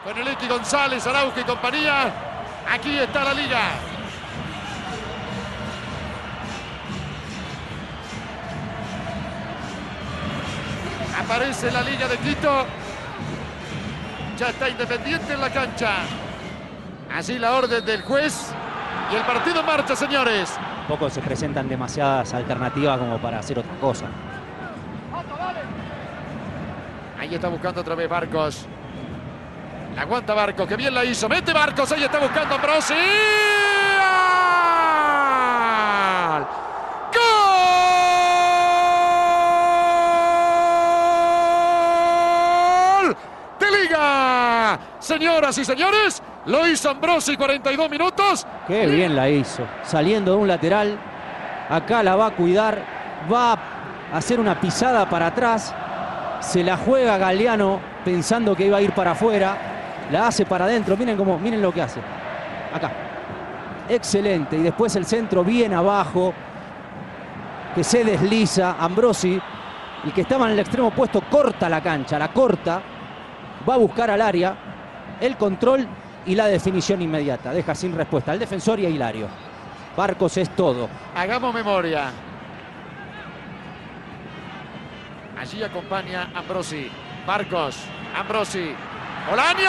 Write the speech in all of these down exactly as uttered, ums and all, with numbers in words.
con el Eti González, Araujo y compañía. Aquí está la liga. Aparece la Liga de Quito. Ya está Independiente en la cancha. Así la orden del juez. Y el partido en marcha, señores. Tampoco se presentan demasiadas alternativas como para hacer otra cosa. Ahí está buscando otra vez Barcos. La aguanta Barcos, que bien la hizo. Mete Barcos, ahí está buscando Ambrosi. ¡Gol! ¡De Liga! Señoras y señores, lo hizo Ambrosi, cuarenta y dos minutos. Qué bien la hizo. Saliendo de un lateral. Acá la va a cuidar. Va a hacer una pisada para atrás. Se la juega Galeano pensando que iba a ir para afuera. La hace para adentro. Miren cómo, miren lo que hace. Acá. Excelente. Y después el centro bien abajo. Que se desliza. Ambrosi, el que estaba en el extremo opuesto, corta la cancha. La corta. Va a buscar al área. El control y la definición inmediata. Deja sin respuesta al defensor y a Hilario. Barcos es todo. Hagamos memoria. Allí acompaña Ambrosi. Barcos. Ambrosi. ¡Bolaños!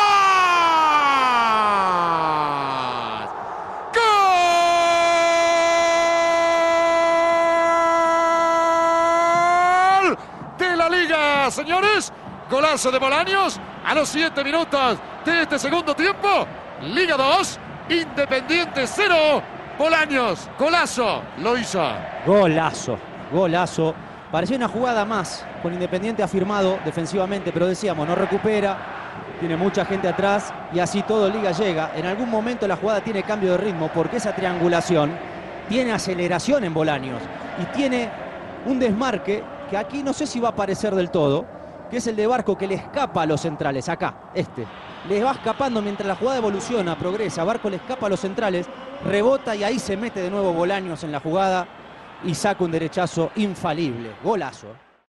¡Gol! De la Liga, señores. Golazo de Bolaños a los siete minutos de este segundo tiempo. Liga dos, Independiente cero. Bolaños, golazo, lo hizo. Golazo, golazo. Parecía una jugada más, con Independiente afirmado defensivamente, pero decíamos, no recupera, tiene mucha gente atrás y así todo Liga llega. En algún momento la jugada tiene cambio de ritmo porque esa triangulación tiene aceleración en Bolaños y tiene un desmarque que aquí no sé si va a aparecer del todo, que es el de Barco, que le escapa a los centrales, acá, este. Les va escapando mientras la jugada evoluciona, progresa. Barco le escapa a los centrales, rebota y ahí se mete de nuevo Bolaños en la jugada y saca un derechazo infalible. Golazo.